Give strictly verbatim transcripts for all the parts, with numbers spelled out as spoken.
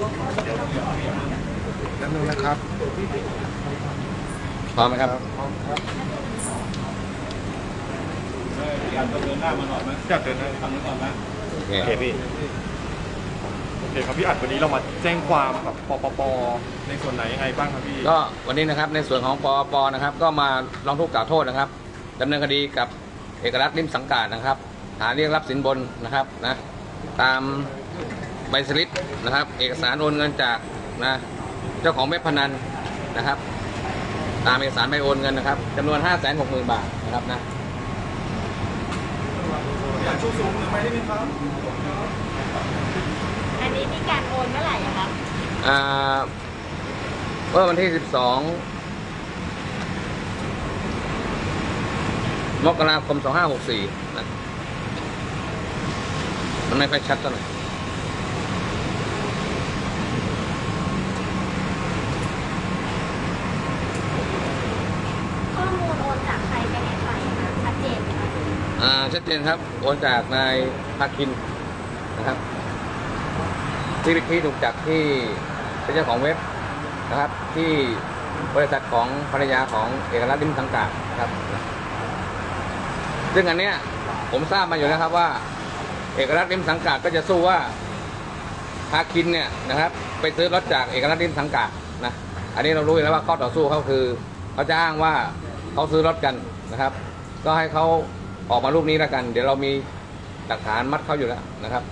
นั่นนึงนะครับพร้อมไหมครับพร้อมครับอยากเดินหน้ามาหน่อยไหมอยากเดินหน้าทำนี้ก่อนไหมโอเคพี่โอเคครับพี่อัดวันนี้เรามาแจ้งความกับปปปในส่วนไหนยังไงบ้างครับพี่ก็วันนี้นะครับในส่วนของปปนะครับก็มาร้องทุกข์กล่าวโทษนะครับดำเนินคดีกับเอกรัฐริมสังกัดนะครับฐานเรียกรับสินบนนะครับนะตามใบสลิปนะครับเอกสารโอนเงินจากนะเจ้าของเว็บพนันนะครับตามเอกสารใบโอนเงินนะครับจำนวน ห้าแสนหกหมื่น บาทนะครับนะอยากชูสูงหรือไม่ได้ไหมครับอันนี้มีการโอนเมื่อไหร่ครับอ่าเมื่อวันที่สิบสองมกราคมสองห้าหกสี่นะมันไม่ค่อยชัดเท่าไหร่ข้อมูลโอนจากใครไปให้ใครนะชัดเจนไหมคะอ่าชัดเจนครับโอนจากนายภาคินนะครับที่ที่ถูกจับที่เป็นเจ้าของเว็บนะครับที่บริษัทของภรรยาของเอกรัฐริมสังกัดนะครับซึ่งอันเนี้ยผมทราบมาอยู่แล้วครับว่าเอกรัฐริมสังกัดก็จะสู้ว่าภาคินเนี่ยนะครับไปซื้อรถจากเอกรัฐริมสังกัดนะอันนี้เรารู้อยู่แล้วว่าข้อต่อสู้เขาคือเขาจะอ้างว่าเขาซื้อรถกันนะครับก็ให้เขาออกมารูปนี้แล้วกันเดี๋ยวเรามีหลักฐานมัดเขาอยู่แล้วนะครับ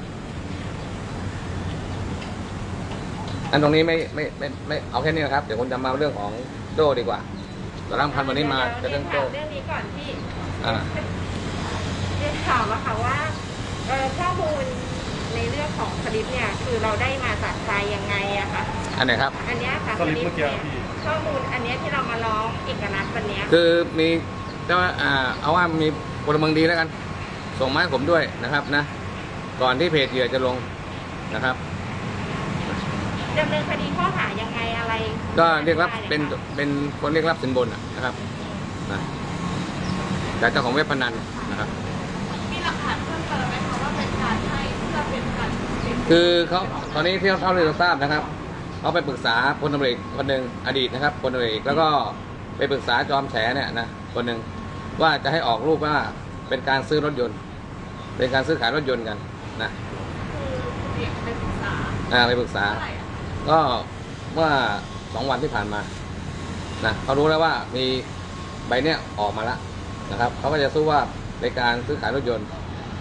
อันตรงนี้ไม่ไม่ไม่ไม่เอาแค่นี้นะครับเดี๋ยวผมจะมาเรื่องของโจ้ดีกว่าตอนแรกพันวันนี้มาจะเรื่องโจ้เรื่องนี้ก่อนที่อ่าเรียนถามว่าค่ะว่าข้อมูลในเรื่องของสลิปเนี่ยคือเราได้มาจากใครยังไงอะคะอันไหนครับอันนี้ค่ะสลิปเมื่อกี้ข้อมูลอันนี้ที่เรามาร้องเอกนัทวันนี้คือมีเจ้าอ่าเอาว่ามีพลเมืองดีแล้วกันส่งมาให้ผมด้วยนะครับนะก่อนที่เพจเหยื่อจะลงนะครับดำเนินคดีข้อหายังไงอะไรก็เรียกรับเป็นเป็นคนเรียกรับสินบนนะครับนะจากเจ้าของเว็บพนันนะครับมีหลักฐานเพิ่มเติมไหมคะว่าเป็นการให้เพื่อเป็นการคือเขาตอนนี้ที่เขาที่เราทราบนะครับเขาไปปรึกษาพลตำรวจเอกคนหนึ่งอดีตนะครับพลตำรวจเอกแล้วก็ไปปรึกษาจอมแฉเนี่ยนะคนหนึ่งว่าจะให้ออกรูปว่าเป็นการซื้อรถยนต์เป็นการซื้อขายรถยนต์กันนะคือไปปรึกษาอ่าไปปรึกษาก็เมื่อสองวันที่ผ่านมานะเขารู้แล้วว่ามีใบเนี้ยออกมาแล้วนะครับเขาก็จะสู้ว่าในการซื้อขายรถยนต์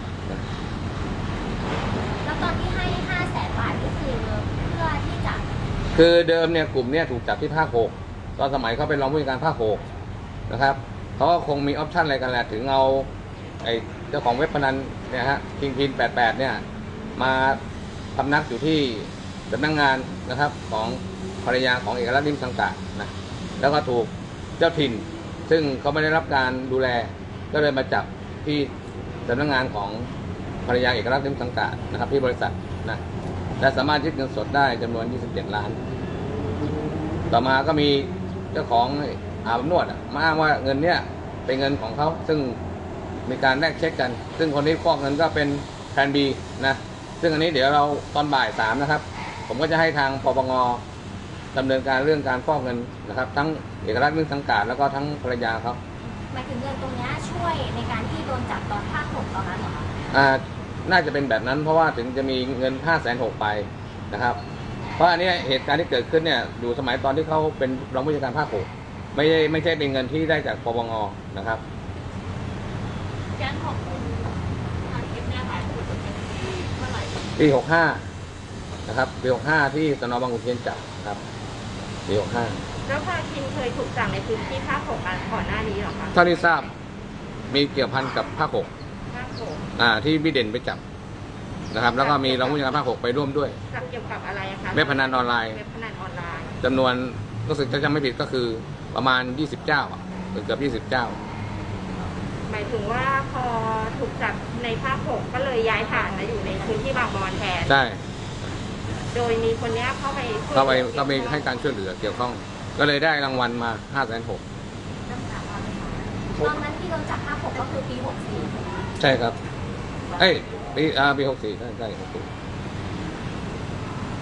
แล้วตอนที่ให้ห้าแสนบาทก็คือเพื่อที่จะคือเดิมเนี่ยกลุ่มเนี้ยถูกจับที่ภาคหกตอนสมัยเขาเป็นรองผู้การภาคหกนะครับเขาก็คงมีออปชั่นอะไรกันแหละถึงเอาไอ้เจ้าของเว็บพนันเนี่ยฮะคิงพินแปดแปดเนี่ยมาพำนักอยู่ที่สำนักงานนะครับของภรรยาของเอกรัฐริมสังกัดนะแล้วก็ถูกเจ้าถิ่นซึ่งเขาไม่ได้รับการดูแลก็เลยมาจับที่สำนักงานของภรรยาเอกรัฐริมสังกัดนะครับที่บริษัทนะและสามารถยึดเงินสดได้จำนวนยี่สิบเจ็ดล้านต่อมาก็มีเจ้าของอาบอบนวดมาอ้างว่าเงินเนี้ยเป็นเงินของเขาซึ่งมีการแลกเช็คกันซึ่งคนที่ฟอกเงินก็เป็นแทนบีนะซึ่งอันนี้เดี๋ยวเราตอนบ่ายสามนะครับผมก็จะให้ทางปปงดำเนินการเรื่องการฟอกเงินนะครับทั้งเอกรัฐริมสังกัดแล้วก็ทั้งภรรยาเขาหมายถึงเงินตรงนี้ช่วยในการที่โดนจับตอนภาคหกตอนนั้นเหรอคะอ่าน่าจะเป็นแบบนั้นเพราะว่าถึงจะมีเงินห้าแสนหกไปนะครับเพราะอันนี้เหตุการณ์ที่เกิดขึ้นเนี่ยอยู่สมัยตอนที่เขาเป็นรองผู้จัดการภาคหกไม่ใช่ไม่ใช่เป็นเงินที่ได้จากปปงนะครับแจ้งขอบคุณทางเอฟเนี่ยค่ะพูดถึงเมื่อไหร่ปีหกห้านะครับปีหกห้าที่สน.บางขุนเทียนจับครับปีหกห้าแล้วพาคินเคยถูกจับในพื้นที่ภาคหกก่อนหน้านี้หรอคะเท่าที่ทราบมีเกี่ยวพันกับภาคหกภาคหกอ่าที่พี่เด่นไปจับนะครับแล้วก็มีรองผู้จัดการภาคหกไปร่วมด้วยจับเกี่ยวกับอะไรคะเว็บพนันออนไลน์เว็บพนันออนไลน์จำนวนรู้สึกจะจำไม่ผิดก็คือประมาณยี่สิบเจ้าอ่ะเกือบยี่สิบเจ้าหมายถึงว่าพอถูกจับในภาคหกก็เลยย้ายฐานมาอยู่ในพื้นที่บางบอนแทนใช่โดยมีคนนี้เข้าไปเข้าไปเข้าไปให้การช่วยเหลือเกี่ยวข้องก็เลยได้รางวัลมาห้าแสนหกตอนนั้นที่โดนจับภาคหกก็คือปีหกสี่ใช่ครับเอ้ยปีอ่าปีหกสี่ใช่ใช่หกสี่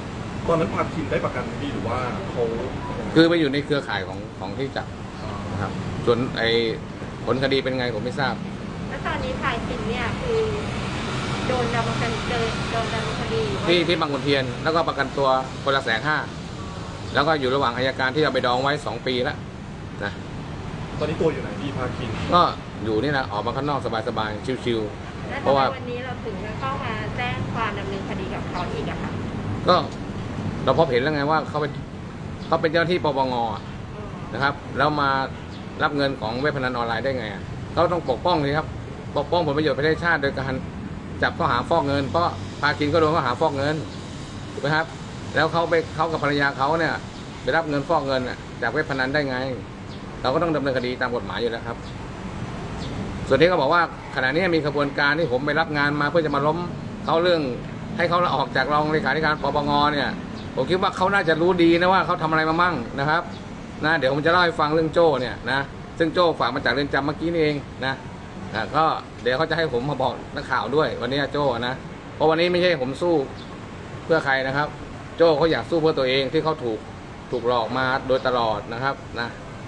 ตอนนั้นพาคินได้ประกันพี่หรือว่าเขาคือไปอยู่ในเครือข่ายของของที่จับนะครับส่วนไอ้ผลคดีเป็นไงผมไม่ทราบแล้วตอนนี้พายคินเนี่ยคือโดนดำเนินคดีโดนโดนดำเนินคดีว่าที่ที่บางขุนเทียนแล้วก็ประกันตัวคนละแสนห้าแล้วก็อยู่ระหว่างอัยการที่เอาไปดองไว้สองปีแล้วนะตอนนี้ตัวอยู่ไหนพี่พาคินก็อยู่นี่นะออกมาข้างนอกสบายๆชิวแล้วๆเพทำราะไมว่าวันนี้เราถึงจะเข้ามาแจ้งความดำเนินคดีกับเขาอีกอะคะก็เราพบเห็นแล้วไงว่าเขาเป็นเขาเป็นเจ้าหน้าที่ปปงอะนะครับแล้วมารับเงินของเว็บพนันออนไลน์ได้ไงอะเขาต้องปกป้องสิครับปกป้องผลประโยชน์ประเทศชาติโดยการจับข้อหาฟอกเงินเพราะพาคินก็โดนข้อหาฟอกเงินถูกไหมครับแล้วเขาไปเขากับภรรยาเขาเนี่ยไปรับเงินฟอกเงินอะจากเว็บพนันได้ไง เราก็ต้องดำเนินคดีตามกฎหมายอยู่แล้วครับส่วนนี้ก็บอกว่าขณะนี้มีขบวนการที่ผมไปรับงานมาเพื่อจะมาล้มเขาเรื่องให้เขาออกจากรองเลขาธิการปปงเนี่ยผมคิดว่าเขาน่าจะรู้ดีนะว่าเขาทำอะไรมามั่งนะครับนะเดี๋ยวผมจะเล่าให้ฟังเรื่องโจ้เนี่ยนะซึ่งโจ้ฝากมาจากเรือนจำเมื่อกี้นี่เองนะนะก็เดี๋ยวเขาจะให้ผมมาบอกนักข่าวด้วยวันนี้โจ้นะเพราะวันนี้ไม่ใช่ผมสู้เพื่อใครนะครับโจ้เขาอยากสู้เพื่อตัวเองที่เขาถูกถูกหลอกมาโดยตลอดนะครับนะ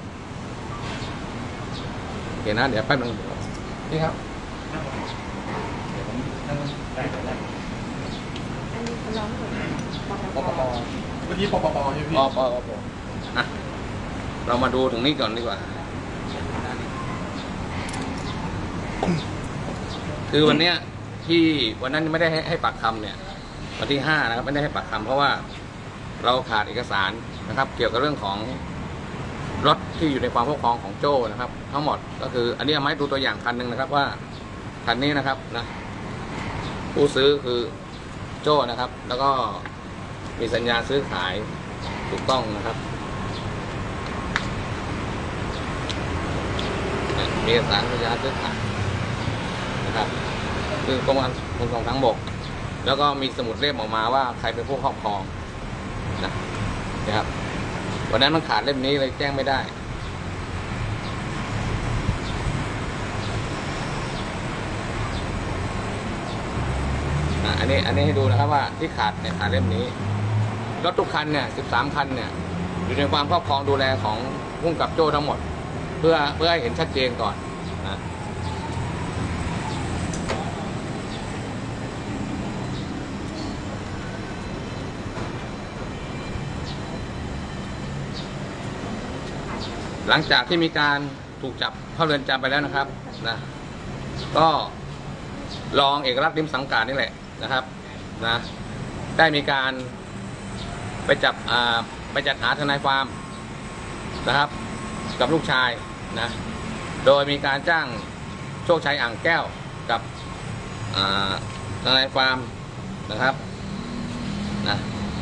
โอเคนะเดี๋ยวแป๊บนึงนี่ครับเดี๋ยวผมนั่งได้ได้อันนี้เขาร้องถูกปปปปปเมื่อกี้ปปปใช่ไหมพี่ปปปอ่ะเรามาดูถึงนี้ก่อนดีกว่าคือวันเนี้ยที่วันนั้นไม่ได้ให้ให้ปากคำเนี่ยวันที่ห้านะครับไม่ได้ให้ปากคำเพราะว่าเราขาดเอกสารนะครับ เกี่ยวกับเรื่องของรถที่อยู่ในความครอบครองของโจ้นะครับ ทั้งหมดก็คืออันนี้เอาไม้ดูตัวอย่างคันหนึ่งนะครับว่าคันนี้นะครับนะผู้ซื้อคือโจ้นะครับ แล้วก็มีสัญญาซื้อขายถูกต้องนะครับมีเอกสารสัญญาซื้อขายนะครับคือกรมการขนส่งทางบกแล้วก็มีสมุดเล่มออกมาว่าใครเป็นผู้ครอบครองนะนะครับวันนั้นมันขาดเล่มนี้เลยแจ้งไม่ได้อันนี้อันนี้ให้ดูนะครับว่าที่ขาดเนี่ยขาดเล่มนี้รถทุกคันเนี่ยสิบสามคันเนี่ยอยู่ในความครอบครองดูแลของผู้กำกับโจ้ทั้งหมดเพื่อเพื่อให้เห็นชัดเจนก่อนนะหลังจากที่มีการถูกจับเข้าเรือนจำไปแล้วนะครับนะก็รองเอกลักษณ์ริมสังกัดนี่แหละนะครับนะได้มีการไปจับอ่าไปจัดหาทนายความนะครับกับลูกชายนะโดยมีการจ้างโชคชัยอ่างแก้วกับอ่าทนายความนะครับนะ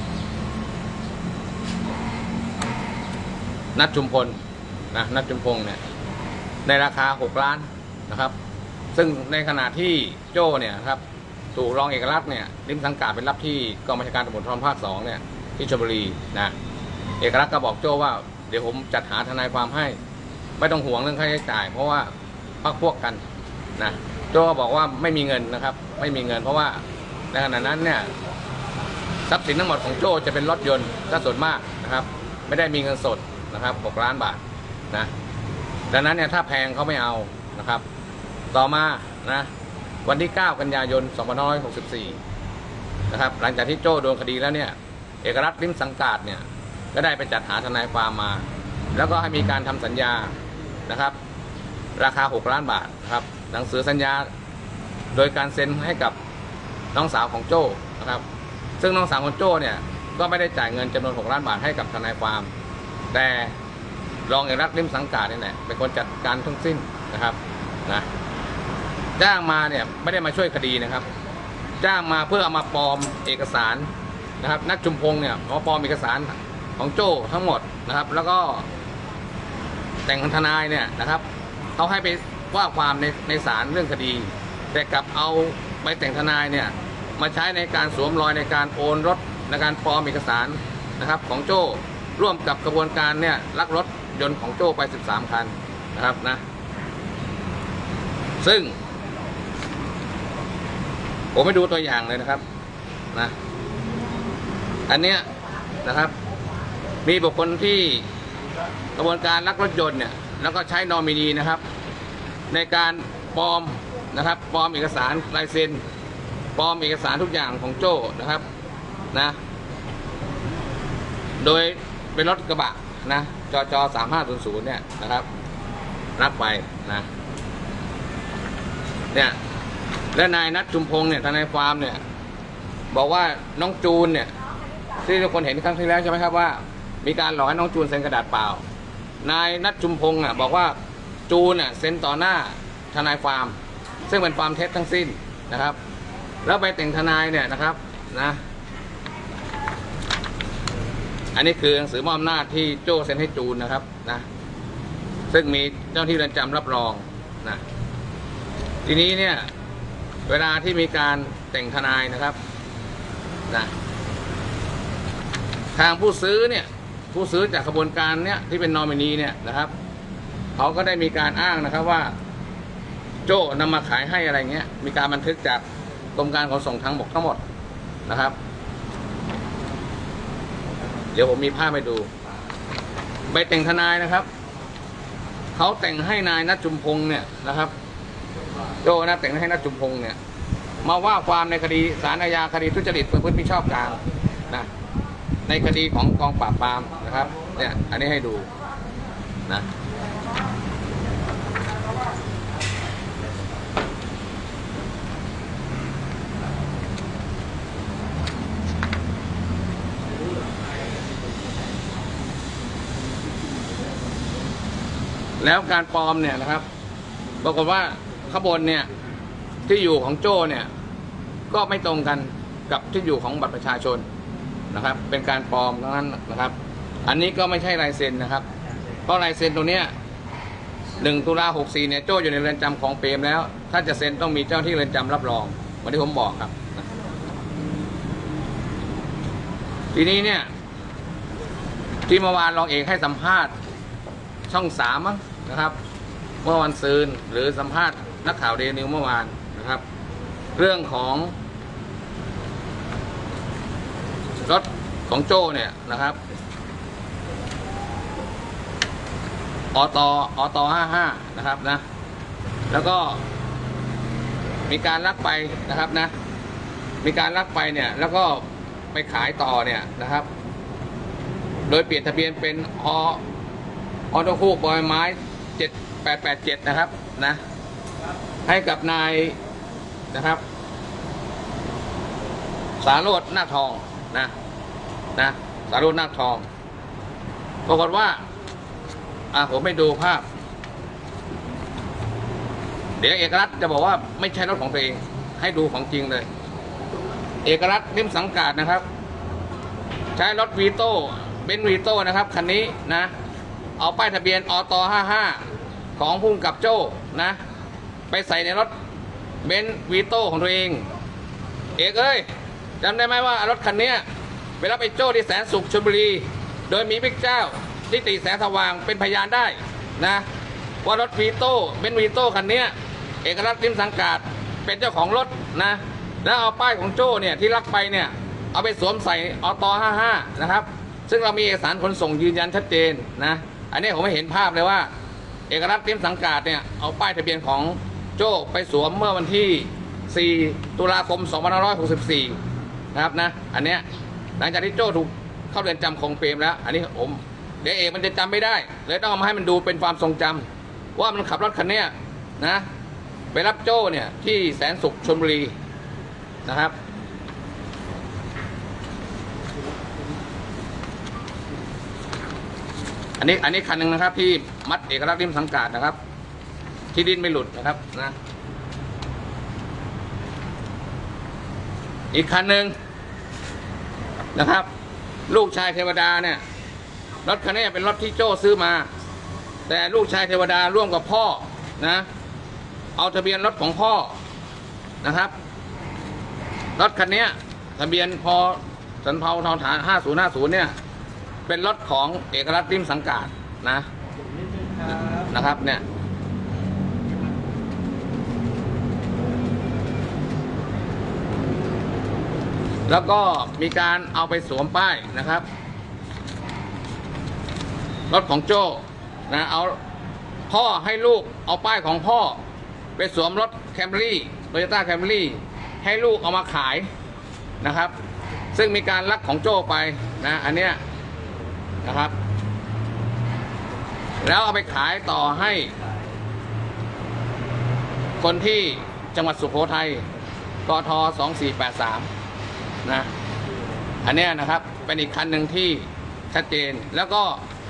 นัดชุมพลนะนัดจุมพงษ์เนี่ยในราคาหกล้านนะครับซึ่งในขณะที่โจ้เนี่ยครับถูกรองเอกลักษณ์เนี่ยริมสังกัดเป็นรับที่กองบัญชาการตำรวจภูธรภาคสองเนี่ยที่ชลบุรีนะเอกลักษณ์ก็บอกโจ้ว่าเดี๋ยวผมจัดหาทนายความให้ไม่ต้องห่วงเรื่องค่าใช้จ่ายเพราะว่าพักพวกกันนะโจ้บอกว่าไม่มีเงินนะครับไม่มีเงินเพราะว่าในขณะนั้นเนี่ยทรัพย์สินทั้งหมดของโจ้จะเป็นรถยนต์ซะส่วนมากนะครับไม่ได้มีเงินสดนะครับหกล้านบาทนะดังนั้นเนี่ยถ้าแพงเขาไม่เอานะครับต่อมานะวันที่เก้ากันยายนสองพันห้าร้อยหกสิบสี่นะครับหลังจากที่โจ้โดนคดีแล้วเนี่ยเอกลักษณ์ริมสังกัดเนี่ยก็ได้ไปจัดหาทนายความมาแล้วก็ให้มีการทำสัญญานะครับราคาหกล้านบาทนะครับหนังสือสัญญาโดยการเซ็นให้กับน้องสาวของโจ้นะครับซึ่งน้องสาวของโจ้เนี่ยก็ไม่ได้จ่ายเงินจำนวนหกล้านบาทให้กับทนายความแต่รองเอกลักษณ์ริมสังกัดนี่แหละเป็นคนจัดการทั้งสิ้นนะครับนะจ้างมาเนี่ยไม่ได้มาช่วยคดีนะครับจ้างมาเพื่อเอามาปลอมเอกสารนะครับนักจุมพงษ์เนี่ยเขาปลอมเอกสารของโจ้ทั้งหมดนะครับแล้วก็แต่งทนายเนี่ยนะครับเขาให้ไปว่าความในในศาลเรื่องคดีแต่กลับเอาใบแต่งทนายเนี่ยมาใช้ในการสวมรอยในการโอนรถในการปลอมเอกสารนะครับของโจ้ร่วมกับกระบวนการเนี่ยลักรถยนต์ของโจ้ไปสิบสามคันนะครับนะซึ่งผมไปดูตัวอย่างเลยนะครับนะอันเนี้ยนะครับ มีบุคคลที่กระบวนการลักรถยนต์เนี่ยแล้วก็ใช้นอมินีนะครับ ในการปลอมนะครับปลอมเอกสารลายเซ็นปลอมเอกสารทุกอย่างของโจ้นะครับนะโดยเป็นรถกระบะนะจจสามห้าศูนย์ศูนย์เนี่ยนะครับรับไปนะเนี่ยและนายนัทชุมพงษ์เนี่ยทนายความเนี่ยบอกว่าน้องจูนเนี่ยที่ทุกคนเห็นครั้งที่แล้วใช่ไหมครับว่ามีการหลอกให้น้องจูนเซ็นกระดาษเปล่านายนัทชุมพงษ์อ่ะบอกว่าจูนอ่ะเซ็นต่อหน้าทนายความซึ่งเป็นความเท็จทั้งสิ้นนะครับแล้วใบแต่งทนายเนี่ยนะครับนะอันนี้คือหนังสือมอบอำนาจที่โจ้เซ็นให้จูนนะครับนะซึ่งมีเจ้าหน้าที่เรือนจำรับรองนะทีนี้เนี่ยเวลาที่มีการแต่งทนายนะครับนะทางผู้ซื้อเนี่ยผู้ซื้อจากกระบวนการเนี่ยที่เป็นนอมินีเนี่ยนะครับเขาก็ได้มีการอ้างนะครับว่าโจ้นำมาขายให้อะไรเงี้ยมีการบันทึกจากกรมการขนส่งทางบกทั้งหมดนะครับเดี๋ยวผมมีภาพให้ดูใบแต่งทนายนะครับเขาแต่งให้นายนัทจุมพงษ์เนี่ยนะครับโจ้นะแต่งให้นัทจุมพงษ์เนี่ยมาว่าความในคดีศาลอาญาคดีทุจริตประพฤติมิชอบกลางนะในคดีของกองปราบปรามนะครับเนี่ยอันนี้ให้ดูนะแล้วการปลอมเนี่ยนะครับปรากฏว่าข้างบนเนี่ยที่อยู่ของโจ้เนี่ยก็ไม่ตรงกันกับที่อยู่ของบัตรประชาชนนะครับเป็นการปลอมทั้งนั้นนะครับอันนี้ก็ไม่ใช่ลายเซ็นนะครับเพราะลายเซ็นตัวเนี้ยหนึ่งตุลาหกสี่เนี่ยโจ้อยู่ในเรือนจำของเปรมแล้วถ้าจะเซ็นต้องมีเจ้าที่เรือนจำรับรองวันที่ผมบอกครับทีนี้เนี่ยที่เมื่อวานรองเอกให้สัมภาษณ์ช่องสามนะครับเมื่อวันซืนหรือสัมภาษณ์นักข่าวเดนิวเมื่อวานนะครับเรื่องของรถของโจ้เนี่ยนะครับอตอตห้าห้านะครับนะแล้วก็มีการลักไปนะครับนะมีการลักไปเนี่ยแล้วก็ไปขายต่อเนี่ยนะครับโดยเปลี่ยนทะเบียนเป็นอออโตคูบอยไม้เจ็ดแปดแปดเจ็ดนะครับนะให้กับนายนะครับสาโรจน์นาคทองนะนะสาโรจน์นาคทองปรากฏว่าอ่ะผมไม่ดูภาพเดี๋ยวเอกรัฐจะบอกว่าไม่ใช่รถของตัวเองให้ดูของจริงเลยเอกรัฐนิ่มสังกัดนะครับใช้รถวีโต้เบนซ์วีโต้นะครับคันนี้นะเอาป้ายทะเบียนอตห้าห้าของพุ่งกับโจ้นะไปใส่ในรถเบนซ์วีโต้ของตัวเองเอกเอ้ยจำได้ไหมว่ารถคันนี้เวลาไปโจ้ที่แสนสุขชลบุรีโดยมีบิ๊กเจ้านิติแสงสว่างเป็นพยานได้นะว่ารถวีโต้เบนซ์วีโต้คันนี้เอกรัฐนิ่มสังกัดเป็นเจ้าของรถนะแล้วเอาป้ายของโจ้เนี่ยที่ลักไปเนี่ยเอาไปสวมใส่อตห้าห้านะครับซึ่งเรามีเอกสารขนส่งยืนยันชัดเจนนะอันนี้ผมไม่เห็นภาพเลยว่าเอกรัฐนิ่มสังกัดเนี่ยเอาป้ายทะเบียนของโจ้ไปสวมเมื่อวันที่สี่ตุลาคมสองพันห้าร้อยหกสิบสี่นะครับนะอันเนี้ยหลังจากที่โจ้ถูกเข้าเรือนจำของเปรมแล้วอันนี้ผมเดี๋ยวเอกมันจะจำไม่ได้เลยต้องเอามาให้มันดูเป็นความทรงจำว่ามันขับรถคันนี้นะไปรับโจ้เนี่ยที่แสนสุขชลบุรีนะครับอันนี้อันนี้คันหนึ่งนะครับที่มัดเอกลักษณ์ริมสังกัดนะครับที่ดิ้นไม่หลุดนะครับนะอีกคันหนึ่งนะครับลูกชายเทวดาเนี่ยรถคันนี้เป็นรถที่โจ้ซื้อมาแต่ลูกชายเทวดาร่วมกับพ่อนะเอาทะเบียนรถของพ่อนะครับรถคันนี้ทะเบียนพอสันเภาทอฐานห้าศูนย์ห้าศูนย์เนี่ยเป็นรถของเอกรัฐริมสังกัดนะนะครับเนี่ยแล้วก็มีการเอาไปสวมป้ายนะครับรถของโจ้นะเอาพ่อให้ลูกเอาป้ายของพ่อไปสวมรถแคมรี่โตโยต้าแคมรี่ให้ลูกเอามาขายนะครับ ซึ่งมีการลักของโจ้ไปนะอันเนี้ยนะครับแล้วเอาไปขายต่อให้คนที่จังหวัดสุโขทัยกทสองสี่แปดสามนะอันเนี้ยนะครับเป็นอีกคันหนึ่งที่ชัดเจนแล้วก็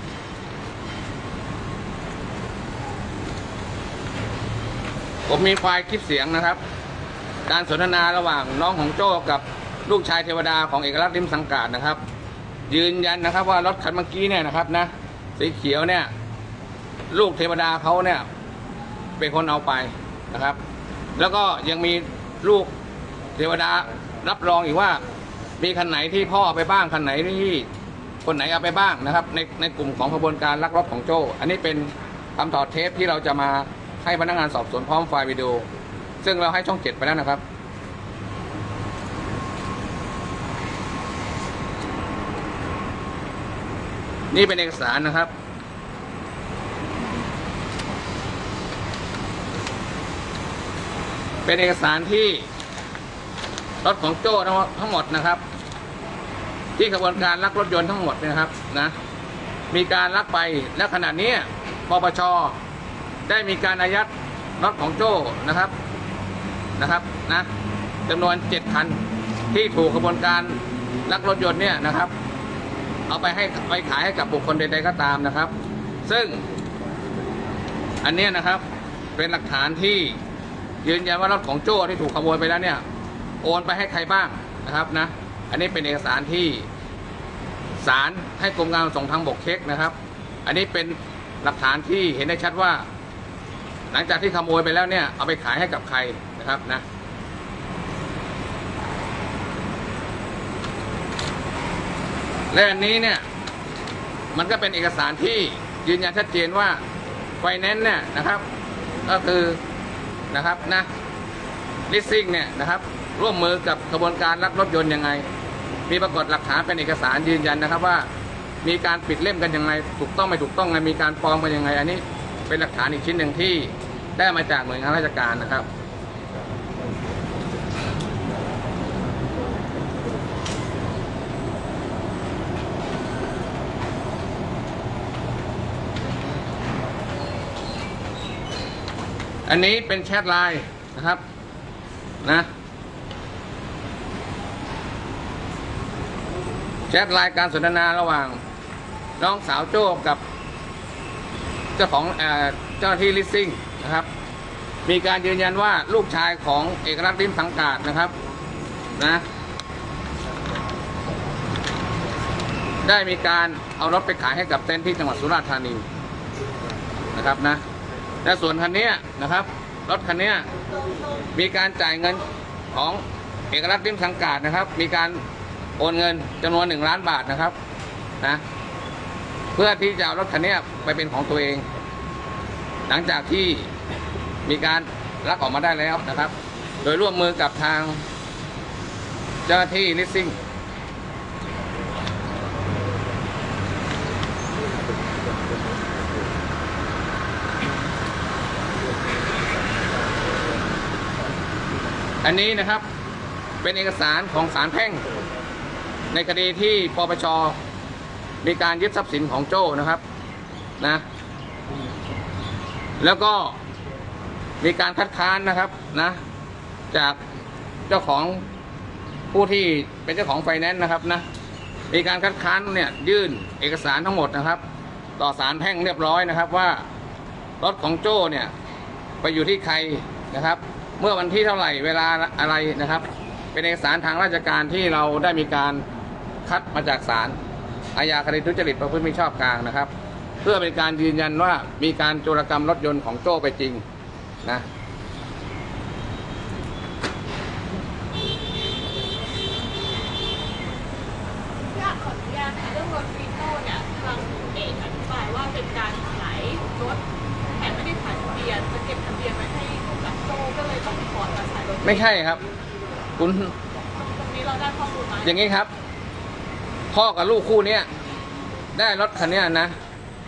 ผมมีไฟล์คลิปเสียงนะครับการสนทนาระหว่างน้องของโจ้กับลูกชายเทวดาของเอกลักษณ์ริมสังกาดนะครับยืนยันนะครับว่ารถคันเมื่อกี้เนี่ยนะครับนะสีเขียวเนี่ยลูกเทวดาเขาเนี่ยเป็นคนเอาไปนะครับแล้วก็ยังมีลูกเทวดารับรองอีกว่ามีคันไหนที่พ่อเอาไปบ้างคันไหนที่คนไหนเอาไปบ้างนะครับในในกลุ่มของขบวนการลักรถของโจ้อันนี้เป็นคำถอดเทปที่เราจะมาให้พนักงานสอบสวนพร้อมไฟล์วิดีโอซึ่งเราให้ช่องเจ็ดไปแล้วนะครับนี่เป็นเอกสารนะครับเป็นเอกสารที่รถของโจ้ทั้งหมดนะครับที่ขบวนการลักรถยนต์ทั้งหมดนะครับนะมีการลักไปและขณะนี้ปปช.ได้มีการอายัดรถของโจ้นะครับนะครับนะจำนวนเจ็ดคันที่ถูกขบวนการลักรถยนต์เนี่ยนะครับเอาไปให้ไปขายให้กับบุคคลใดๆก็ตามนะครับซึ่งอันนี้นะครับเป็นหลักฐานที่ยืนยันว่ารถของโจ้ที่ถูกขโมยไปแล้วเนี่ยโอนไปให้ใครบ้างนะครับนะอันนี้เป็นเอกสารที่ศาลให้กรมการขนส่งทางบกเช็คนะครับอันนี้เป็นหลักฐานที่เห็นได้ชัดว่าหลังจากที่ขโมยไปแล้วเนี่ยเอาไปขายให้กับใครนะครับนะและอันนี้เนี่ยมันก็เป็นเอกสารที่ยืนยันชัดเจนว่าไฟแนนซ์เนี่ยนะครับก็คือนะครับนะลิสซิ่งเนี่ยนะครับร่วมมือกับกระบวนการลักรถยนต์ยังไงมีปรากฏหลักฐานเป็นเอกสารยืนยันนะครับว่ามีการปิดเล่มกันยังไงถูกต้องไม่ถูกต้องไงมีการปลอมกันยังไงอันนี้เป็นหลักฐานอีกชิ้นหนึ่งที่ได้มาจากหน่วยงานราชการนะครับอันนี้เป็นแชทไลน์นะครับนะแชทไลน์การสนทนาระหว่างน้องสาวโจ้กับเจ้าของเอ่อเจ้าหน้าที่ลิสซิ่งนะครับมีการยืนยันว่าลูกชายของเอกลักษณ์ริมสังกาดนะครับนะได้มีการเอารถไปขายให้กับเต็นท์ที่จังหวัดสุราษฎร์ธานีนะครับนะและส่วนคันนี้นะครับรถคันนี้มีการจ่ายเงินของเอกลักษณ์ริมสังกาดนะครับมีการโอนเงินจำนวนหนึ่งล้านบาทนะครับนะเพื่อที่จะเอารถคันนี้ไปเป็นของตัวเองหลังจากที่มีการลักออกมาได้แล้วนะครับโดยร่วมมือกับทางเจ้าหน้าที่ลิสซิ่งอันนี้นะครับเป็นเอกสารของศาลแพ่งในคดีที่ปปช.มีการยึดทรัพย์สินของโจ้นะครับนะแล้วก็มีการคัดค้านนะครับนะจากเจ้าของผู้ที่เป็นเจ้าของไฟแนนซ์นะครับนะมีการคัดค้านเนี่ยยื่นเอกสารทั้งหมดนะครับต่อศาลแพ่งเรียบร้อยนะครับว่ารถของโจ้เนี่ยไปอยู่ที่ใครนะครับเมื่อวันที่เท่าไหร่เวลาอะไรนะครับเป็นเอกสารทางราชการที่เราได้มีการคัดมาจากศาลอาญาคดีทุจริตประพฤติมิชอบกลางนะครับเพื่อเป็นการยืนยันว่ามีการโจรกรรมรถยนต์ของโจ้ไปจริงนะอยากขออนุญาตเรื่องรถฟีโน่เนี่ยทางเอกอธิบายว่าเป็นการขายรถแต่ไม่ได้ขายทะเบียนจะเก็บทะเบียนไว้ให้กับโจ้ก็เลยต้องขอมาขายรถไม่ใช่ครับคุณตรงนี้เราได้ข้อมูลไหมอย่างนี้ครับพ่อกับลูกคู่นี้ได้รถคันนี้นะ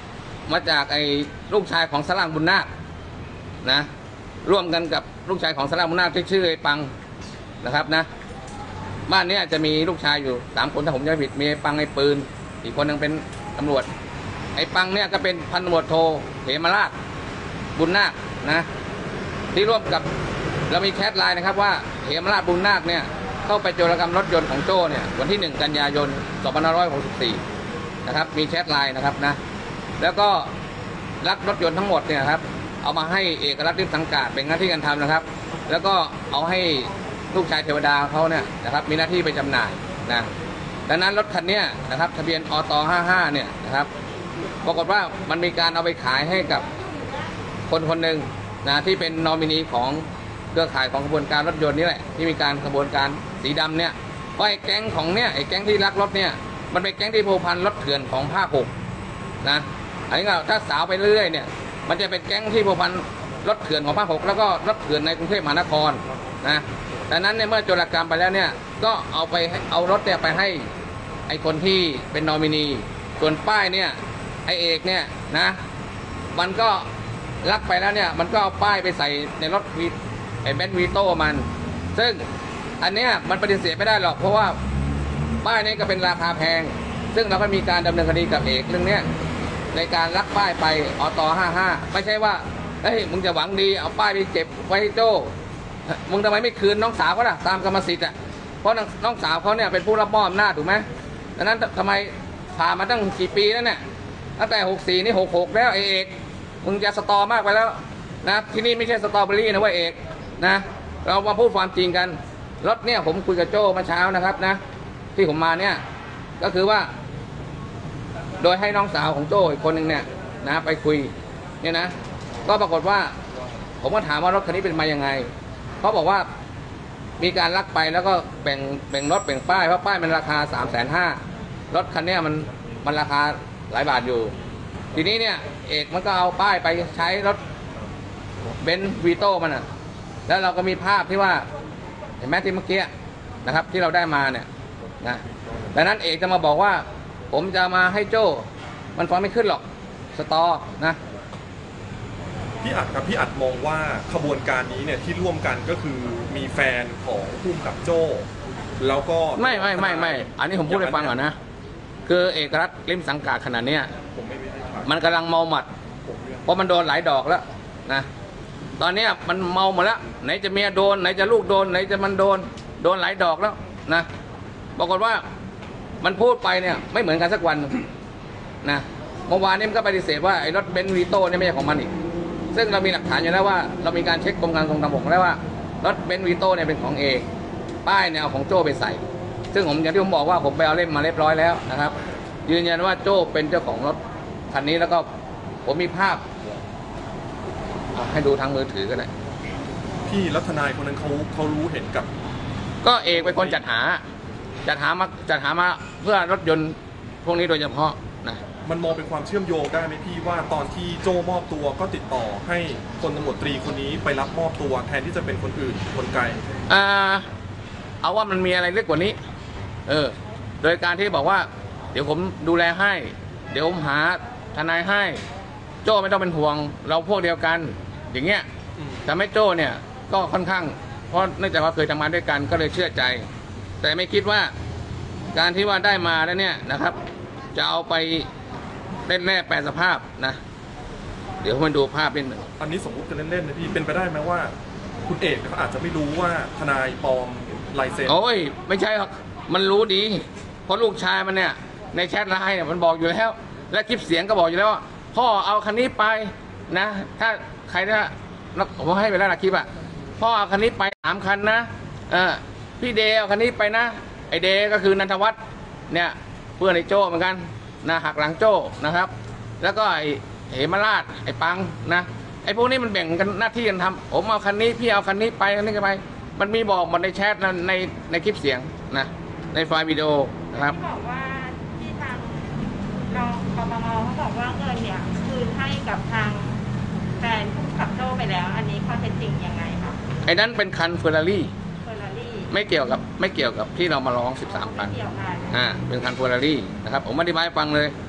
มาจากไอ้ลูกชายของสลังบุญนาคนะร่วมกันกับลูกชายของสลังบุญนาคที่ชื่อไอ้ปังนะครับนะบ้านนี้จะมีลูกชายอยู่สามคนถ้าผมจำไม่ผิดมีไอ้ปังไอ้ปืนอีกคนนึงเป็นตำรวจไอ้ปังเนี่ยก็เป็นพันตำรวจโทเหมราชบุญนาคนะที่ร่วมกับเรามีแชทไลน์นะครับว่าเหมราชบุญนาคเนี่ยเข้าไปโจรกรรมรถยนต์ของโจ้เนี่ยวันที่หนึ่งกันยายนสองพันห้าร้อยหกสิบสี่นะครับมีแชทไลน์นะครับนะแล้วก็ลักรถยนต์ทั้งหมดเนี่ยครับเอามาให้เอกลักษณ์ริมสังกัดเป็นหน้าที่การทำนะครับ แล้วก็เอาให้ลูกชายเทวดาเขาเนี่ยนะครับมีหน้าที่ไปจำหน่ายนะดังนั้นรถคันนี้นะครับทะเบียนอตห้าห้าเนี่ยนะครับปรากฏว่ามันมีการเอาไปขายให้กับคนคนหนึ่งนะที่เป็นนอมินีของเครือข่ายของกระบวนการรถยนต์นี่แหละที่มีการกระบวนการสีดำเนี่ยเพราะไอ้แก๊งของเนี่ยไอ้แก๊งที่ลักรถเนี่ยมันเป็นแก๊งที่พัวพันรถเถื่อนของภาคหกนะอันนี้ก็ถ้าสาวไปเรื่อยๆเนี่ยมันจะเป็นแก๊งที่พัวพันรถเถื่อนของภาคหกแล้วก็รถเถื่อนในกรุงเทพมหานครนะดังนั้นเนี่ยเมื่อโจรกรรมไปแล้วเนี่ยก็เอาไปเอารถเนี่ยไปให้ไอ้คนที่เป็นนอมินีส่วนป้ายเนี่ยไอ้เอกเนี่ยนะมันก็ลักไปแล้วเนี่ยมันก็เอาป้ายไปใส่ในรถวีไอ้เบนซ์วีโต้มันซึ่งอันเนี้ยมันปฏิเสธไม่ได้หรอกเพราะว่าป้ายนี้ก็เป็นราคาแพงซึ่งเราก็มีการดำเนินคดีกับเอกเรื่องเนี้ยในการลักป้ายไปอตห้าห้าไม่ใช่ว่าเฮ้ยมึงจะหวังดีเอาป้ายไปเก็บไว้ให้โจ้มึงทำไมไม่คืนน้องสาวเขาล่ะตามกรรมสิทธิ์อ่ะเพราะน้องสาวเขาเนี่ยเป็นผู้รับมอบอำนาจถูกไหมดังนั้นทำไมผ่านมาตั้งกี่ปีแล้วเนี่ยตั้งแต่หกสี่นี่หกหกแล้วเอกมึงจะสตอมากไปแล้วนะที่นี่ไม่ใช่สตรอเบอรี่นะเว้ยเอกนะเรามาพูดความจริงกันรถเนี่ยผมคุยกับโจ้เมื่อเช้านะครับนะที่ผมมาเนี่ยก็คือว่าโดยให้น้องสาวของโจ้อีกคนหนึ่งเนี่ยนะไปคุยเนี่ยนะก็ปรากฏว่าผมก็ถามว่ารถคันนี้เป็นมายังไงเขาบอกว่ามีการลักไปแล้วก็แบ่งแบ่งรถแบ่งป้ายเพราะป้ายมันราคาสามแสนห้ารถคันนี้มันมันราคาหลายบาทอยู่ทีนี้เนี่ยเอกมันก็เอาป้ายไปใช้รถเบนซ์วีโต้มันอ่ะแล้วเราก็มีภาพที่ว่าเห็นไหมที่เมื่อกี้นะครับที่เราได้มาเนี่ยนะดังนั้นเอกจะมาบอกว่าผมจะมาให้โจ้มันฟังไม่ขึ้นหรอกสตอนะพี่อัดครับพี่อัดมองว่าขบวนการนี้เนี่ยที่ร่วมกันก็คือมีแฟนของผู้กำกับโจ้แล้วก็ไม่ไม่ไม่ไม่อันนี้ผมพูดให้ฟังก่อนนะคือเอกลักษณ์ริมสังกัดขนาดนี้มันกำลังเมาหมัดเพราะมันโดนหลายดอกแล้วนะตอนนี้มันเมาหมดแล้วไหนจะเมียโดนไหนจะลูกโดนไหนจะมันโดนโดนหลายดอกแล้วนะปรากฏว่ามันพูดไปเนี่ยไม่เหมือนกันสักวันนะเมื่อวานนี้มันก็ปฏิเสธว่าไอ้รถเบนซ์วีโต้เนี่ยไม่ใช่ของมันอีกซึ่งเรามีหลักฐานอยู่แล้วว่าเรามีการเช็คกรมการขนส่งทางบกแล้วว่ารถเบนซ์วีโต้เนี่ยเป็นของเอกป้ายเนี่ยเอาของโจ้ไปใส่ซึ่งผมอย่างที่ผมบอกว่าผมไปเอาเล่มมาเรียบร้อยแล้วนะครับยืนยันว่าโจ้เป็นเจ้าของรถคันนี้แล้วก็ผมมีภาพให้ดูทางมือถือก็ได้พี่รัฐนายคนนั้นเขาเขารู้เห็นกับก็เอกเป็นคนจัดหาจัดหามาจัดหามาเพื่อรถยนต์พวกนี้โดยเฉพาะนะมันมองเป็นความเชื่อมโยงได้ไหมพี่ว่าตอนที่โจ้มอบตัวก็ติดต่อให้พลตำรวจตรีคนนี้ไปรับมอบตัวแทนที่จะเป็นคนอื่นคนไกลอ่าเอาว่ามันมีอะไรเล็กกว่านี้เออโดยการที่บอกว่าเดี๋ยวผมดูแลให้เดี๋ยวผมหาทนายให้โจ้ไม่ต้องเป็นห่วงเราพวกเดียวกันอย่างเงี้ยแต่ไม่โจ้เนี่ยก็ค่อนข้างเพราะเนื่องจากว่าเคยทำงานด้วยกันก็เลยเชื่อใจแต่ไม่คิดว่าการที่ว่าได้มาแล้วเนี่ยนะครับจะเอาไปเล่นแน่แปลสภาพนะเดี๋ยวมาดูภาพนิดหนึ่งอันนี้สมมติกันเล่นๆนะพี่เป็นไปได้ไหมว่าคุณเอกเขาอาจจะไม่รู้ว่าทนายปลอมลายเซ็นโอ้ยไม่ใช่หรอกมันรู้ดีเพราะลูกชายมันเนี่ยในแชทไลน์เนี่ยมันบอกอยู่แล้วและคลิปเสียงก็บอกอยู่แล้วว่าพ่อเอาคันนี้ไปนะถ้าใครถ้าผมให้ไปแล้วนะคลิปอ่ะพ่อเอาคันนี้ไปสามคันนะเออพี่เดย์เอาคันนี้ไปนะไอเดย์ก็คือนันทวัฒน์เนี่ยเพื่อนไอโจ้เหมือนกันนะหักหลังโจ้นะครับแล้วก็ไอเหมราชไอปังนะไอพวกนี้มันแบ่งกันหน้าที่กันทำผมเอาคันนี้พี่เอาคันนี้ไปคันนี้ไปมันมีบอกหมดในแชทนะในในคลิปเสียงนะในไฟล์วิดีโอนะครับบอกว่าที่ทางรองปปงเขาบอกว่าเงินเนี่ยคืนให้กับทางแฟนผู้ขับโจ้ไปแล้วอันนี้ข้อเท็จจริงยังไงคะไอ้นั้นเป็นคันเฟอร์รารี่เฟอร์รารี่ไม่เกี่ยวกับไม่เกี่ยวกับที่เรามาร้องสิบสามคันอ่าเป็นคันเฟอร์รารี่นะครับผมอธิบายให้ฟังเลย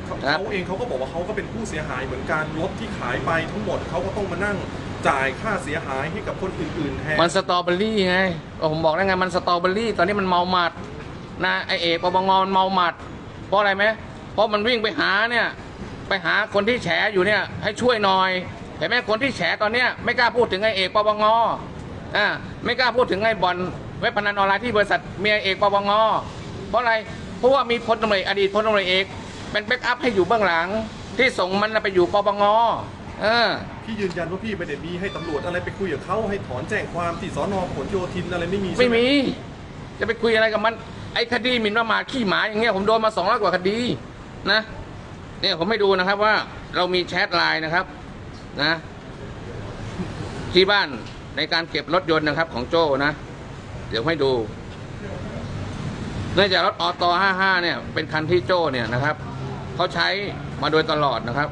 นะครับเขาเองเขาก็บอกว่าเขาก็เป็นผู้เสียหายเหมือนกันรถที่ขายไปทั้งหมดเขาก็ต้องมานั่งจ่ายค่าเสียหายให้กับคนอื่นๆแทนมันสตรอเบอรี่ไงก็ผมบอกแล้วไงมันสตรอเบอรี่ตอนนี้มันเมาหมัดนะไอเอกปปงมันเมาหมัดเพราะอะไรไหมเพราะมันวิ่งไปหาเนี่ยไปหาคนที่แฉอยู่เนี่ยให้ช่วยหน่อยเห็นไหมคนที่แฉตอนเนี้ยไม่กล้าพูดถึงไอเอกปปงอ่าไม่กล้าพูดถึงไอ้บ่อนเว็บพนันออนไลน์ที่บริษัทเมียเอกปปงเพราะอะไรเพราะว่ามีพลตำรวจอดีตพลตำรวจเอกเป็นแบ็กอัพให้อยู่เบื้องหลังที่ส่งมันไปอยู่ปปงเออพี่ยืนยันว่าพี่ไม่ได้มีให้ตำรวจอะไรไปคุยกับเขาให้ถอนแจ้งความที่สอนอผลโยธินอะไรไม่มีใช่หไม่มีจะไปคุยอะไรกับมันไอ้คดีหมิ่นประมาทขี้หมาอย่างเงี้ยผมโดนมาสองร้อยกว่าคดีนะเนี่ยผมให้ดูนะครับว่าเรามีแชทไลน์นะครับนะที่บ้านในการเก็บรถยนต์นะครับของโจ้นะเดี๋ยวให้ดูเนื่องจากรถออโต้ห้าห้าเนี่ยเป็นคันที่โจ้เนี่ยนะครับเขาใช้มาโดยตลอดนะครับ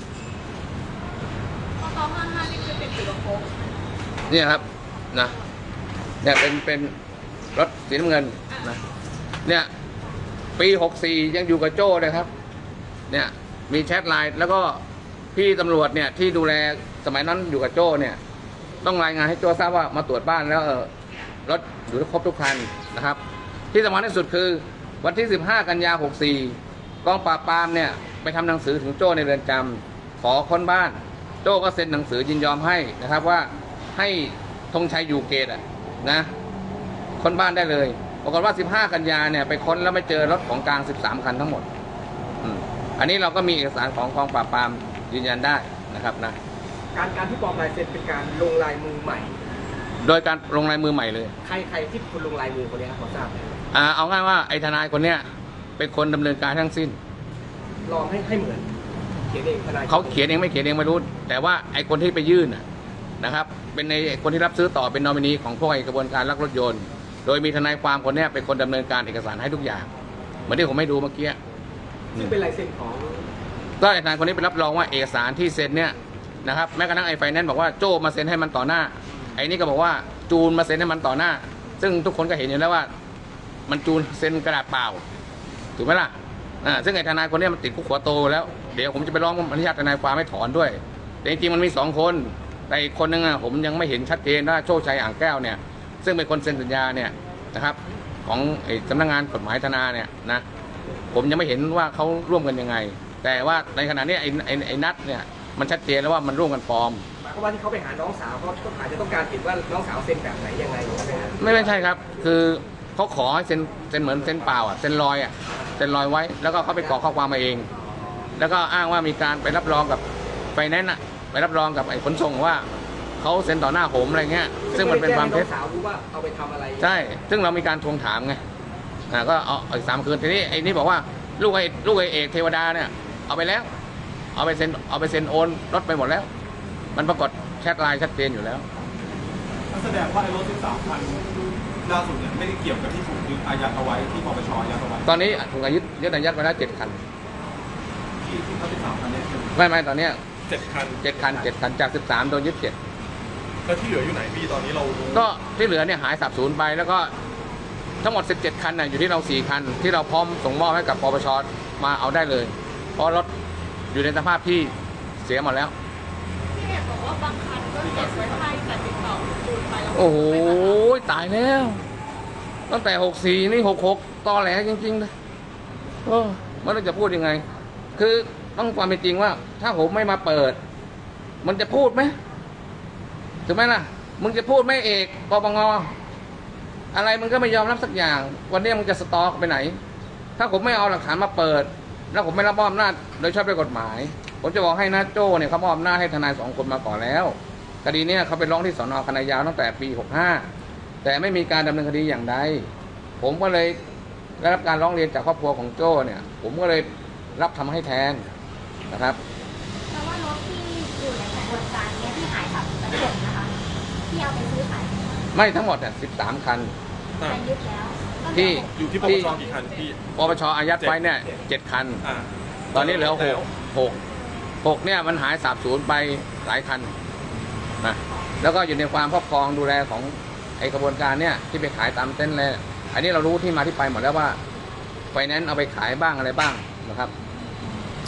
พอตอนห้าห้านี่คือเป็นจุดโค้งเนี่ยครับนะเนี่ยเป็นเป็นรถสีน้ำเงินนะเนี่ยปีหกสี่ยังอยู่กับโจ้เลยครับเนี่ยมีแชทไลน์แล้วก็พี่ตำรวจเนี่ยที่ดูแลสมัยนั้นอยู่กับโจ้เนี่ยต้องรายงานให้โจ้ทราบว่ามาตรวจบ้านแล้วเออรถอยู่ครบทุกคันนะครับที่สำคัญที่สุดคือวันที่สิบห้ากันยาหกสี่กองปราบปรามเนี่ยไปทำหนังสือถึงโจ้ในเรือนจำขอค้นบ้านโจ้ก็เซ็นหนังสือยินยอมให้นะครับว่าให้ธงชัยอยู่เกตอะนะค้นบ้านได้เลยปรากฏว่าสิบห้ากันยาเนี่ยไปค้นแล้วไม่เจอรถของกลางสิบสามคันทั้งหมดอืมอันนี้เราก็มีเอกสารของกองปราบปรามยืนยันได้นะครับนะการการที่ปลอมลายเซ็นเป็นการลงลายมือใหม่โดยการลงลายมือใหม่เลยใครใครที่คุณลงลายมือคนนี้ครับพอทราบไหมอ่าเอาง่ายว่าไอ้ทนายคนเนี้ยเป็นคนดำเนินการทั้งสิ้นลองให้ให้เหมือนเขียนเองทนายเขาเขียนเองไม่เขียนเองไม่รู้แต่ว่าไอ้คนที่ไปยื่นน่ะนะครับเป็นในคนที่รับซื้อต่อเป็นนอมินีของพวกไอ้กระบวนการลักรถยนต์โดยมีทนายความคนเนี้ยเป็นคนดำเนินการเอกสารให้ทุกอย่างเหมือนที่ผมให้ดูเมื่อกี้ซึ่งเป็นลายเซ็นของก็ไอ้ทนายคนนี้ไปรับรองว่าเอกสารที่เซ็นเนี่ยนะครับแม้กระทั่งไอ้ไฟแนนซ์บอกว่าโจ้มาเซ็นให้มันต่อหน้าไอ้นี่ก็บอกว่าจูนมาเซ็นให้มันต่อหน้า ซึ่งทุกคนก็เห็นอยู่แล้วว่ามันจูนเซ็นกระดาษเปล่าถูกไหมล่ะอ่าซึ่งไอ้ทนายคนนี้มันติดคุกหัวโตแล้วเดี๋ยวผมจะไปร้องอนุญาตทนายความให้ถอนด้วยแต่จริงๆมันมีสองคนแต่อีกคนนึงอ่ะผมยังไม่เห็นชัดเจนว่าโชคชัยอ่างแก้วเนี่ยซึ่งเป็นคนเซ็นสัญญาเนี่ยนะครับของไอ้สำนักงานกฎหมายธนาเนี่ยนะผมยังไม่เห็นว่าเขาร่วมกันยังไงแต่ว่าในขณะนี้ไอ้ไอ้ไอ้นัดเนี่ยมันชัดเจนแล้วว่ามันร่วมกันปลอมหมายความว่าที่เขาไปหาน้องสาวเขาก็อาจจะต้องการเห็นว่าน้องสาวเซ็นแบบไหนยังไงใช่ไหมครับไม่ไม่ใช่ครับ คือเขาขอให้เซ็นเซ็นเหมือนเซ็นเปล่าอ่ะเซ็นลอยอ่ะเซ็นลอยไว้ แล้วก็เขาไปกรอกข้อความมาเอง แล้วก็อ้างว่ามีการไปรับรองกับไฟแนนซ์อ่ะไปรับรองกับไอ้ขนส่งว่าเขาเซ็นต่อหน้าผมอะไรเงี้ยซึ่งมันเป็นความเท็จน้องสาวรู้ว่าเอาไปทำอะไรใช่ซึ่งเรามีการทวงถามไงอ่าก็เอาเอาอีกสามคืนทีนี้ไอ้นี่บอกว่าลูกไอ้ลูกไอ้เอกเทวดาเนี่ยเอาไปแล้วเอาไปเซ็นเอาไปเซ็นโอนรถไปหมดแล้ว มันปรากฏแชทไลน์ชัดเจนอยู่แล้วแสดงว่าไอ้รถสิบสามคันล่าสุดเนี่ยไม่ได้เกี่ยวกับที่ถูกยึดอายัดเอาไว้ที่ปปชอายัดเอาไว้ตอนนี้ถูกอายุยึดอายัดไปแล้วเจ็ดคันที่ที่เขาสิบสามคันเนี่ยไม่ไม่ตอนเนี้ยเจ็ดคันเจ็ดคันเจ็ดคันจากสิบสามโดนยึดเจ็ดแล้วที่เหลืออยู่ไหนพี่ตอนนี้เรารู้ก็ที่เหลือเนี่ยหายสับสูญไปแล้วก็ทั้งหมดสิบเจ็ดคันน่ะอยู่ที่เราสี่คัน ที่เราพร้อมส่งมอบให้กับปปชมาเอาได้เลย เพราะรถอยู่ในสภาพที่เสียหมดแล้วพี่เอกบอกว่าบางคันก็เก็บไว้ให้แต่ติดต่อจูนไปแล้วโอ้โหตายแล้ว ตั้งแต่หกสี่นี่หกหกตอแหลจริงๆเลยโอ้ไม่รู้จะพูดยังไง คือต้องความเป็นจริงว่า ถ้าผมไม่มาเปิด มันจะพูดไหมถูกไหมล่ะ มึงจะพูดไหม่เอกปปงอะไรมึงก็ไม่ยอมรับสักอย่าง วันนี้มึงจะสตอกไปไหน ถ้าผมไม่เอาหลักฐานมาเปิด แล้วผมไม่รับมอบอำนาจโดยชอบด้วยกฎหมาย ผมจะบอกให้นะโจ้เนี่ยเขามอบอำนาจให้ทนายสองคนมาก่อนแล้วคดีเนี้ยเขาไปร้องที่สน.คณะยาวตั้งแต่ปีหกห้าแต่ไม่มีการดำเนินคดีอย่างใดผมก็เลยได้รับการร้องเรียนจากครอบครัวของโจ้เนี่ย ผมก็เลยรับทำให้แทนนะครับแต่ว่ารถที่อยู่ในกระบวนการเนี้ยที่หายสับทั้งหมดนะคะที่เอาไปซื้อขายไม่ทั้งหมดเนี่ยสิบสามคันอ่ะไปยึดแล้วก็เหลืที่ออยู่ที่ปปชกี่คันพี่ปปชอายัดไว้เนี่ยเจ็ดคันอ่าตอนนี้เหลือหกหกหกเนี่ยมันหายสาบสูญไปหลายคันนะแล้วก็อยู่ในความครอบครองดูแลของไอกระบวนการเนี่ยที่ไปขายตามเต้นเลยอันนี้เรารู้ที่มาที่ไปหมดแล้วว่าไฟแนนซ์เอาไปขายบ้างอะไรบ้างนะครับ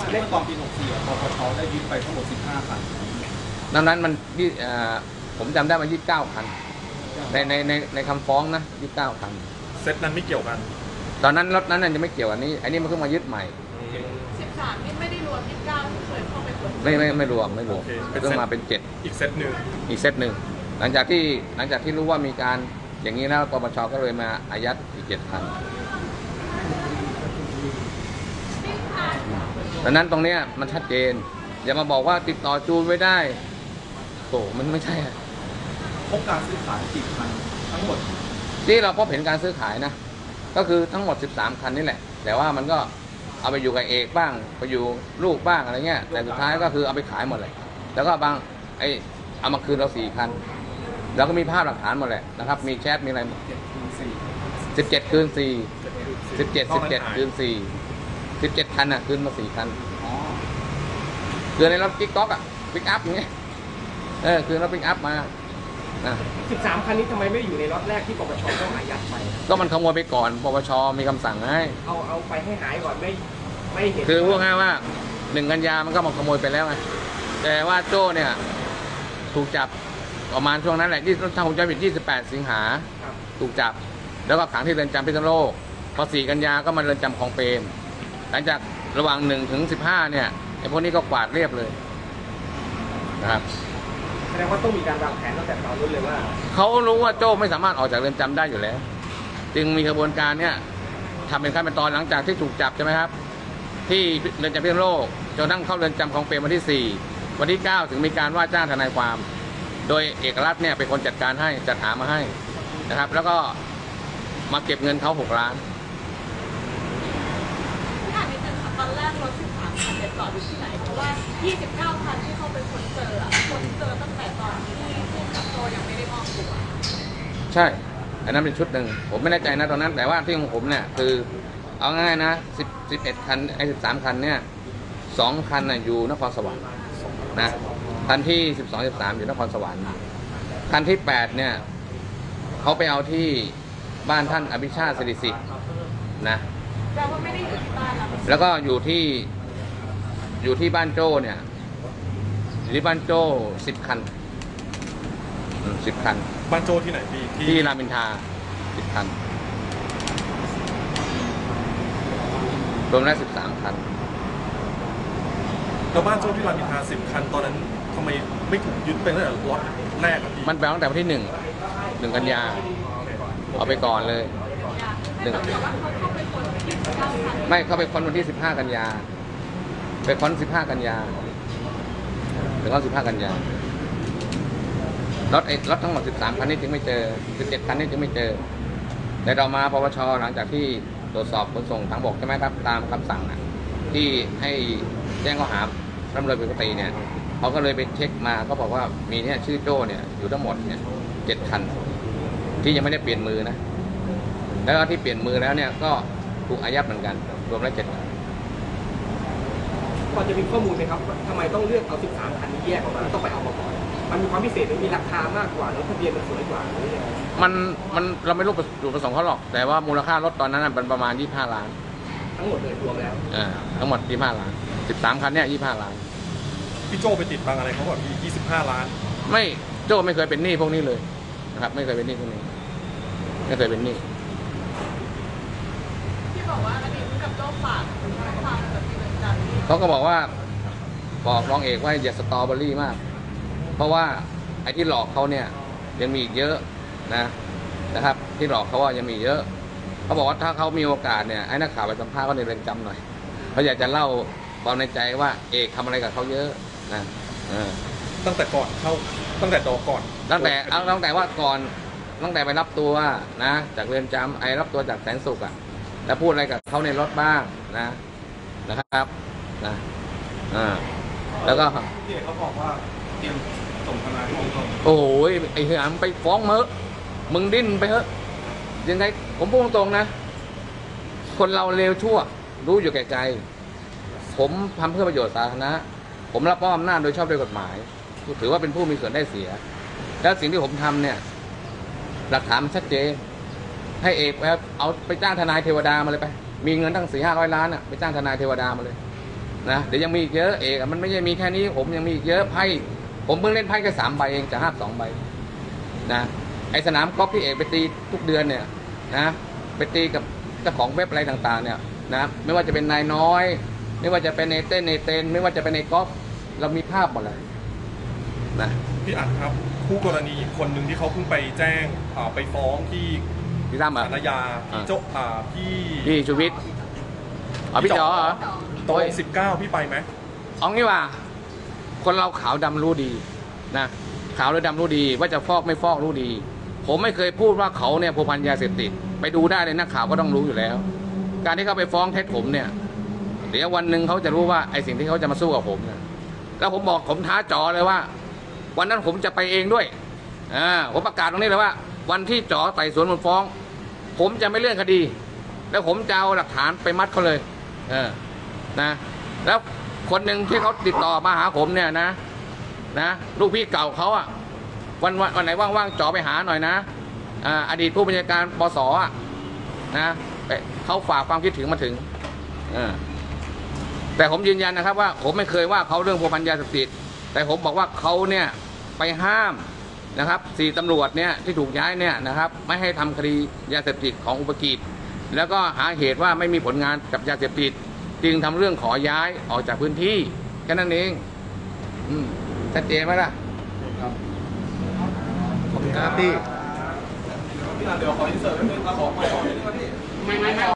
เล่นตอนปีหกสี่ปปชได้ยึดไปทั้งหมดสิบห้าคันดังนั้นมันยี่ผมจำได้มายี่สิบเก้าคันในในในในคำฟ้องนะยี่สิบเก้าคันเซตนั้นไม่เกี่ยวกันตอนนั้นรถนั้นยังไม่เกี่ยวอันนี้อันนี้มันเพิ่งมายึดใหม่สิบสามนี่ไม่ได้รวมยี่สิบเก้าที่เคยเข้าไปขนไม่ไม่ไม่รวมไม่รวมเพิ่งมาเป็นเจ็ดอีกเซตหนึ่งอีกเซตหนึ่งหลังจากที่หลังจากที่รู้ว่ามีการอย่างนี้แล้วปปชก็เลยมาอายัดอีกเจ็ดคันดังนั้นตรงนี้มันชัดเจนอย่ามาบอกว่าติดต่อจูนไม่ได้โอ้มันไม่ใช่พบการซื้อขายกี่คันทั้งหมดที่เราพบเห็นการซื้อขายนะก็คือทั้งหมดสิบสามคันนี่แหละแต่ว่ามันก็เอาไปอยู่กับเอกบ้างไปอยู่ลูกบ้างอะไรเงี้ยแต่สุดท้ายก็คือเอาไปขายหมดเลยแล้วก็บางไอเอามาคืนเราสี่คันแล้วก็มีภาพหลักฐานหมดแหละนะครับมีแชทมีอะไรสิบเจ็ดคืนสี่สิบเจ็ดสิบเจ็ดคืนสี่สิบเจ็ดคันอ่ะคืนมาสี่คันคือในรถกิ๊กก๊อกอ่ะปิกอัพอย่างเงี้ยเออคือรถปิกอัพมาสิบสามคันนี้ทำไมไม่อยู่ในล็อตแรกที่ปปชต้องอายัดไปก็มันขโมยไปก่อนปปชมีคำสั่งให้เอาเอาไปให้หายก่อนไม่ไม่เห็นคือพูดง่ายว่าหนึ่งกันยามันก็มาขโมยไปแล้วไงแต่ว่าโจ้เนี่ยถูกจับประมาณช่วงนั้นแหละที่ทางผมจะผิดยี่สิบแปดสิงหาถูกจับแล้วก็ขังที่เรือนจำพิษณุโลกพอสี่กันยาก็มาเรือนจำคลองเปรมหลังจากระหว่างหนึ่งถึงสิบห้าเนี่ยไอ้พวกนี้ก็กวาดเรียบเลยนะครับแสดงว่าต้องมีการวางแผนตั้งแต่ตอนนู้นเลยว่าเขารู้ว่าโจ้ไม่สามารถออกจากเรือนจำได้อยู่แล้วจึงมีกระบวนการเนี่ยทำเป็นขั้นเป็นตอนหลังจากที่ถูกจับใช่ไหมครับที่เรือนจำพิษณุโลกจนนั่งเข้าเรือนจำคลองเปรมวันที่สี่วันที่เก้าถึงมีการว่าจ้างทนายความโดยเอกรัฐเนี่ยเป็นคนจัดการให้จัดหามาให้นะครับแล้วก็มาเก็บเงินเขาหกล้านที่อ่านนิดนึงค่ะตอนแรกรถสิบสามคันเนี่ยจอดอยู่ที่ไหนเพราะว่ายี่สิบเก้าคันที่เขาไปขนเจออะคนเจอตั้งแต่ตอนที่ผู้กับโตยังไม่ได้มอบตัวใช่อันนั้นเป็นชุดหนึ่งผมไม่แน่ใจนะตอนนั้นแต่ว่าที่ของผมเนี่ยคือเอาง่ายๆนะสิบสิบเอ็ดคันไอ้สิบสามคันเนี่ยสองคันน่ะอยู่นครสวรรค์นะคันที่สิบสองสิบสามอยู่นครสวรรค์คันที่แปดเนี่ยเขาไปเอาที่บ้านท่านอภิชาติสิริสิทธิ์นะแปลว่าไม่ได้อยู่ที่บ้านแล้วก็อยู่ที่อยู่ที่บ้านโจ้เนี่ยอยู่ที่บ้านโจ้สิบคันสิบคันบ้านโจ้ที่ไหนพี่ที่รามอินทราสิบคันรวมแล้วสิบสามคันแล้วบ้านโจ้ที่รามอินทราสิบคันตอนนั้นทำไมไม่ถูกยึดไปตั้งแต่ล็อตแรกอะพี่มันแปลตั้งแต่วันที่หนึ่งหนึ่งกันยาเอาไปก่อนเลยหนึ่งไม่เข้าไปค้นวันที่สิบห้ากันยาไปค้นสิบห้ากันยาถึงเอาสิบห้ากันยารถไอ้รถทั้งหมดสิบสามคันนี้จึงไม่เจอสิบเจ็ดคันนี้จึงไม่เจอแต่เรามาปปชหลังจากที่ตรวจสอบขนส่งทางบกใช่ไหมครับตามคำสั่งที่ให้แจ้งข้อหาดำเนินคดีเนี่ยเขาก็เลยไปเช็คมาก็บอกว่ามีเนี่ยชื่อโจ้เนี่ยอยู่ทั้งหมดเนี่ยเจ็ดคันที่ยังไม่ได้เปลี่ยนมือนะแล้วที่เปลี่ยนมือแล้วเนี่ยก็ถูกอายัดเหมือนกันรวมแล้วเจ็ดคันพอจะมีข้อมูลไหมครับทำไมต้องเลือกเอาสิบสามคันนี้แยกออกมาต้องไปเอามาก่อนมันมีความพิเศษหรือมีราคามากกว่าแล้วทะเบียนมันสวยกว่ามันมันเราไม่รู้จุดประสงค์เขาหรอกแต่ว่ามูลค่ารถตอนนั้นเป็นประมาณยี่สิบห้าล้านทั้งหมดเลยรวมแล้วอ่าทั้งหมดยี่สิบห้าล้านสิบสามคันเนี่ยยี่สิบห้าล้านพี่โจไปติดบังอะไรเขาบอกยี่สิบห้าล้านไม่โจไม่เคยเป็นหนี้พวกนี้เลยนะครับไม่เคยเป็นหนี้พวกนี้ไม่เคยเป็นหนี้ที่บอกว่าอดีตกับโจฝากความแบบนี้เหมือนกันเขาก็บอกว่าบอกรองเอกว่าอย่าสตรอเบอรี่มากเพราะว่าไอ้ที่หลอกเขาเนี่ยยังมีอีกเยอะนะนะครับที่หลอกเขาว่ายังมีเยอะเขาบอกว่าถ้าเขามีโอกาสเนี่ยให้นักข่าวไปสัมภาษณ์เขาในเรือนจำหน่อยเขาอยากจะเล่าความในใจว่าเอกทำอะไรกับเขาเยอะนะตั้งแต่ก่อนเข้าตั้งแต่ดอกก่อนตั้งแต่เอาตั้งแต่ว่าก่อนตั้งแต่ไปรับตัวนะจากเรือนจำไอ้รับตัวจากแสนสุขอ่ะแล้วพูดอะไรกับเขาในรถบ้างนะนะครับนะอ่าแล้วก็ที่เขาบอกว่าเตรียมส่งทนายฟ้องโอ้ยไอ้เหี้ยไปฟ้องเมอะมึงดิ้นไปเถอะยังไงผมพูดตรงๆนะคนเราเลวชั่วรู้อยู่แก่ใจผมทำเพื่อประโยชน์สาธารณะผมรับมอบอำนาจโดยชอบด้วยกฎหมายถือว่าเป็นผู้มีส่วนได้เสียแล้วสิ่งที่ผมทำเนี่ยหลักฐานมันชัดเจนให้เอกเอาไปจ้างทนายเทวดามาเลยไปมีเงินตั้งสี่ห้าร้อยล้านอ่ะไปจ้างทนายเทวดามาเลยนะเดี๋ยวยังมีอีกเยอะเอกอะมันไม่ใช่มีแค่นี้ผมยังมีอีกเยอะไพ่ผมเพิ่งเล่นไพ่แค่สามใบเองจากห้าสองใบนะไอสนามกอล์ฟที่เอกไปตีทุกเดือนเนี่ยนะไปตีกับเจ้าของเว็บอะไรต่างๆเนี่ยนะไม่ว่าจะเป็นนายน้อย ไม่ว่าจะเป็นในเต้นในเต้นไม่ว่าจะเป็นในกอล์ฟเรามีภาพหมดเลยนะพี่อัดครับคู่กรณีอีกคนหนึ่งที่เขาเพิ่งไปแจ้งอ่าไปฟ้องที่พี่ตั้มอ่ะศาลยาพี่โจอ่าพี่พี่ชูวิทย์อ๋อพี่จ๋อเหรอตรงสิบเก้าพี่ไปไหมเอางี้ว่า คนเราขาวดำรู้ดีนะขาวหรือดำรู้ดีว่าจะฟอกไม่ฟอกรู้ดี ผมไม่เคยพูดว่าเขาเนี่ยผัวพันยาเสพติดไปดูได้เลยนักข่าวก็ต้องรู้อยู่แล้ว การที่เขาไปฟ้องเท็จผมเนี่ยเดี๋ยววันหนึ่งเขาจะรู้ว่าไอ้สิ่งที่เขาจะมาสู้กับผมเนี่ยแล้วผมบอกผมท้าจอเลยว่า วันนั้นผมจะไปเองด้วยอ่าผมประกาศตรงนี้เลยว่า วันที่จอไต่สวนมูลฟ้อง ผมจะไม่เลื่อนคดี แล้วผมจะเอาหลักฐานไปมัดเขาเลยเออนะแล้วคนหนึ่งที่เขาติดต่อมาหาผมเนี่ยนะนะลูกพี่เก่าเขาอะวันวันวันไหนว่างๆจอไปหาหน่อยนะอ่าอดีตผู้บัญชาการปสอะนะเขาฝากความคิดถึงมาถึงเออแต่ผมยืนยันนะครับว่าผมไม่เคยว่าเขาเรื่องผัวพันยาเสพติดแต่ผมบอกว่าเขาเนี่ยไปห้ามนะครับสี่ตำรวจเนี่ยที่ถูกย้ายเนี่ยนะครับไม่ให้ทำคดียาเสพติดของอุปกิจแล้วก็หาเหตุว่าไม่มีผลงานกับยาเสพติดจึงทำเรื่องขอย้ายออกจากพื้นที่แค่นั้นเองอืมชัดเจนไหมล่ะขอบคุณครับพี่พี่อัดเดี๋ยวขออินเสิร์ตนิดนึงเอาของใหม่ออกนิดนึงครับพี่ไม่ไม่ไม่